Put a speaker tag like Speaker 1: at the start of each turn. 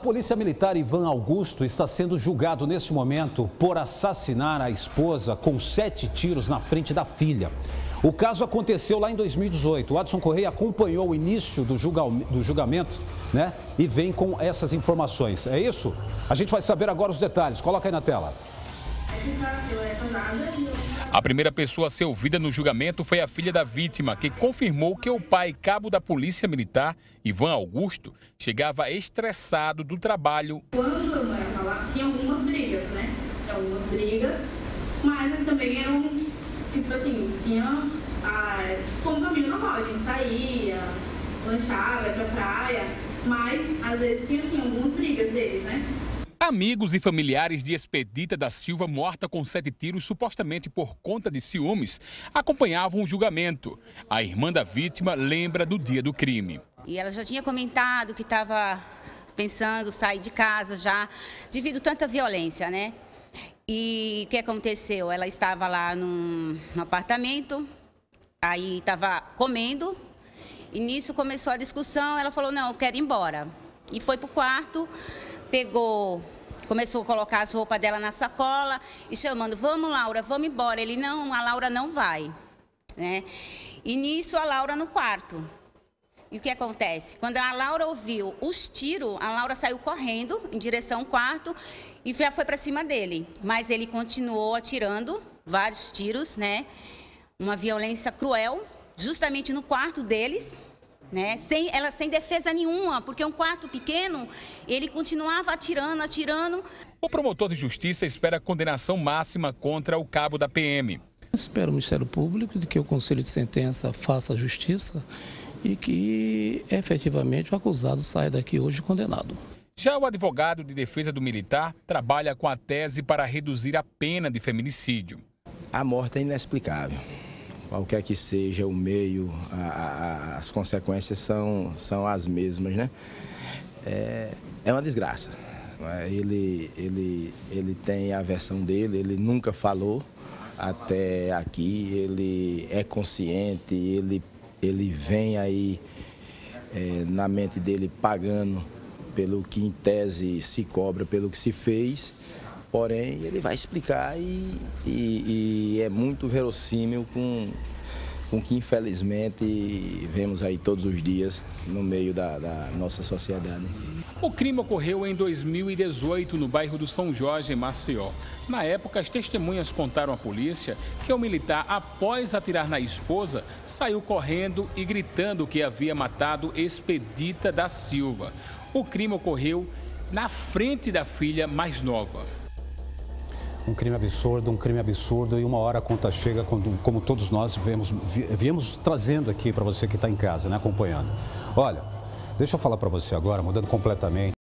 Speaker 1: polícia militar Ivan Augusto está sendo julgado neste momento por assassinar a esposa com 7 tiros na frente da filha. O caso aconteceu lá em 2018. O Adson Correia acompanhou o início do julgamento, né? E vem com essas informações. É isso? A gente vai saber agora os detalhes. Coloca aí na tela.
Speaker 2: A primeira pessoa a ser ouvida no julgamento foi a filha da vítima, que confirmou que o pai, cabo da Polícia Militar, Ivan Augusto, chegava estressado do trabalho.
Speaker 3: Quando eu morava lá, tinha algumas brigas, né? Algumas brigas, mas também eram, tipo assim, tinha como família normal, a gente saía, lanchava, ia pra praia, mas às vezes tinha assim, algumas brigas deles, né?
Speaker 2: Amigos e familiares de Expedita da Silva, morta com 7 tiros, supostamente por conta de ciúmes, acompanhavam o julgamento. A irmã da vítima lembra do dia do crime.
Speaker 4: E ela já tinha comentado que estava pensando sair de casa já, devido a tanta violência, né? E o que aconteceu? Ela estava lá no apartamento, aí estava comendo, e nisso começou a discussão, ela falou, não, eu quero ir embora. E foi para o quarto, começou a colocar as roupas dela na sacola e chamando, vamos Laura, vamos embora. Ele, não, a Laura não vai, né? E nisso a Laura no quarto. E o que acontece? Quando a Laura ouviu os tiros, a Laura saiu correndo em direção ao quarto e já foi para cima dele. Mas ele continuou atirando vários tiros, né? Uma violência cruel, justamente no quarto deles. Né? Ela sem defesa nenhuma, porque um quarto pequeno, ele continuava atirando.
Speaker 2: O promotor de justiça espera a condenação máxima contra o cabo da PM.
Speaker 5: Espero o Ministério Público de que o Conselho de Sentença faça a justiça e que efetivamente o acusado saia daqui hoje condenado.
Speaker 2: Já o advogado de defesa do militar trabalha com a tese para reduzir a pena de feminicídio.
Speaker 6: A morte é inexplicável. Qualquer que seja o meio, as consequências são as mesmas, né? É uma desgraça. Ele tem a versão dele, ele nunca falou até aqui, ele é consciente, ele vem aí na mente dele pagando pelo que em tese se cobra, pelo que se fez. Porém, ele vai explicar e é muito verossímil com que, infelizmente, vemos aí todos os dias no meio da nossa sociedade.
Speaker 2: O crime ocorreu em 2018, no bairro do São Jorge, em Maceió. Na época, as testemunhas contaram à polícia que o militar, após atirar na esposa, saiu correndo e gritando que havia matado Expedita da Silva. O crime ocorreu na frente da filha mais nova.
Speaker 1: Um crime absurdo e uma hora a conta chega, como todos nós viemos trazendo aqui para você que está em casa, né, acompanhando. Olha, deixa eu falar para você agora, mudando completamente.